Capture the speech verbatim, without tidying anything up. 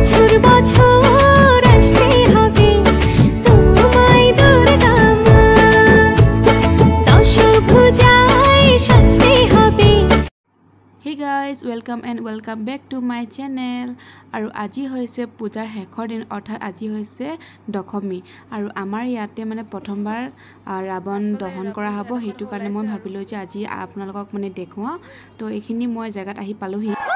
বছর বছর আসতে হবে তোমায় দুর্গা মা দশভুজায় সাজতে হবে। Hey guys, welcome and welcome back to my channel. আৰু আজি হৈছে পূজাৰ শেষৰ দিন অৰ্থাৎ আজি হৈছে দশমী আৰু আমাৰ ইয়াতে মানে প্ৰথমবাৰ ৰাৱণ দহন কৰা হ'ব, সেইটো কাৰণে মই ভাবিলোঁ যে আজি আপোনালোকক মানে দেখুৱাওঁ। তো এইখিনি মই জেগাত আহি পালোহি।